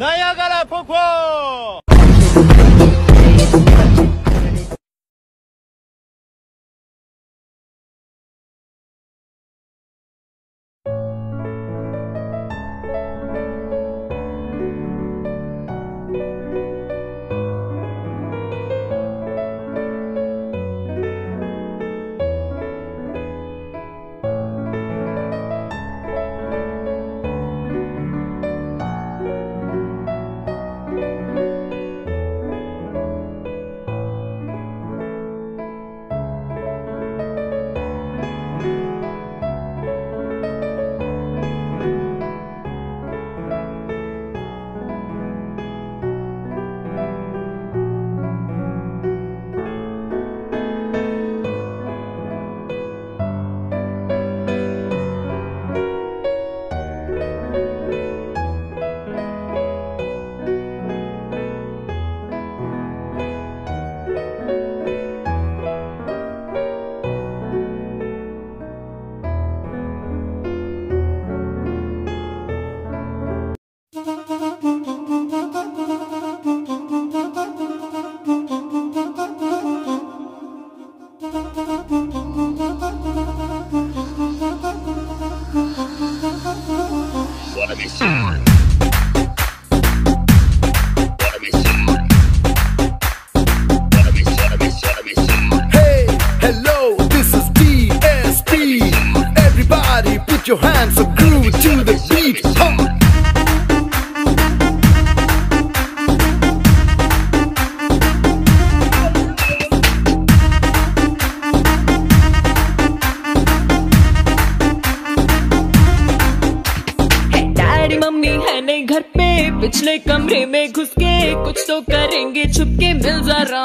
나야가라 폭포! Hey, hello, this is DSP. Everybody put your hands up, groove to the beat. Daddy mummy है नहीं घर पे, पिछले कमरे में घुस के कुछ तो करेंगे छुपके, मिल जरा।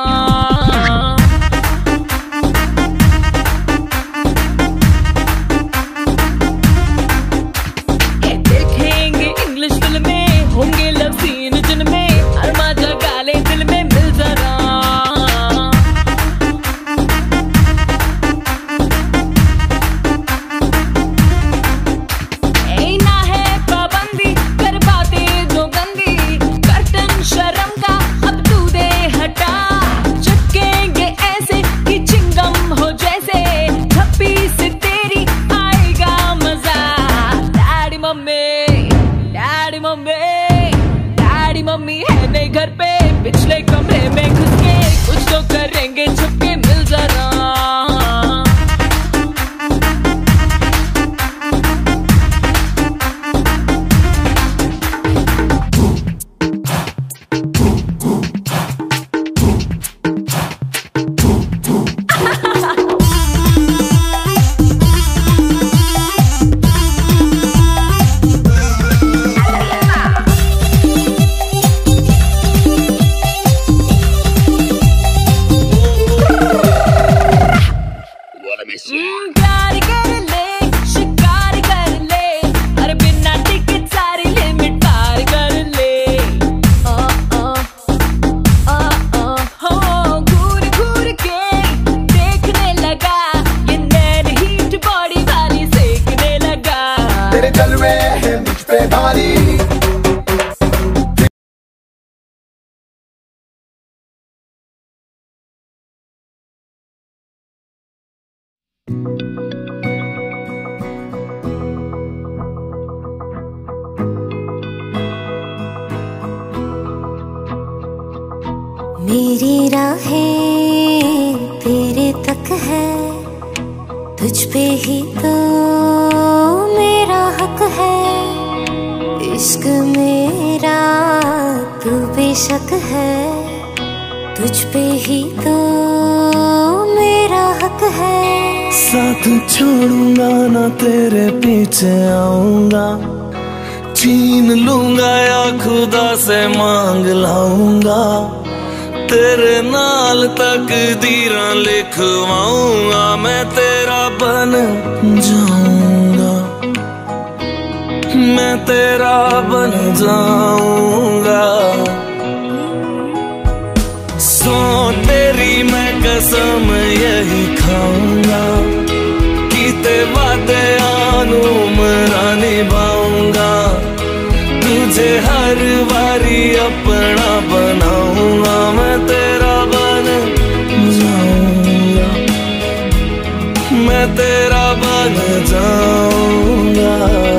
देखेंगे इंग्लिश फिल्में, होंगे लव सीन जिनमें अरमा जगा ले दिल में, मिल जरा। डैडी मम्मी है नहीं घर पे, पिछले कमरे में घुस के कुछ तो करेंगे छुपके, मिल जरा। प्यार कर ले, शिकार कर ले, अरे बिना टिकट सारी लिमिट पार कर ले। हो घूर घूर के देखने लगा, ये नैन हीट बॉडी वाली सेकने लगा। तेरे जलवे हैं मुझ पे भारी। मेरी राहें तेरे तक है, तुझ पे ही तो मेरा हक है। इश्क मेरा तू बेशक है, तुझ पे ही तो मेरा हक है। साथ छोड़ूंगा ना तेरे पीछे आऊंगा, छीन लूंगा या खुदा से मांग लाऊंगा, तेरे नाल तकदीरां लिखवाऊंगा, मैं तेरा बन जाऊंगा, मैं तेरा बन जाऊंगा। सो तेरी मैं कसम यही खाऊंगा, कीते वादे आनू मरा निभाऊंगा, तुझे तुझे हर बारी अपना बनाऊंगा, मैं तेरा बन जाऊंगा, मैं तेरा बन जाऊंगा।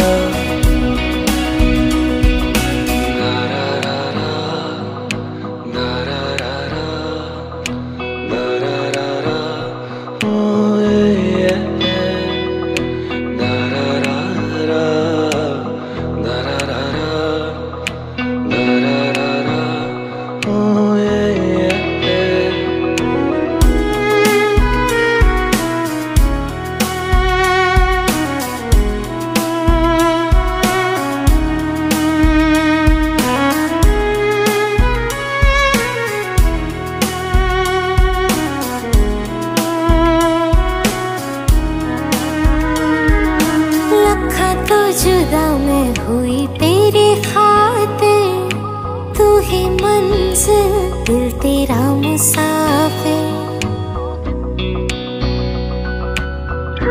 जुदा मैं हुई तेरे खातिर, तू ही मंजिल दिल तेरा मुसाफिर।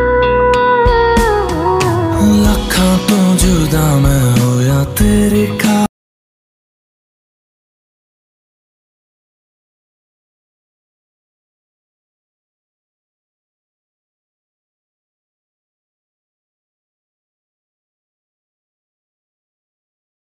लखा तो जुदा मैं होया तेरे खातिर,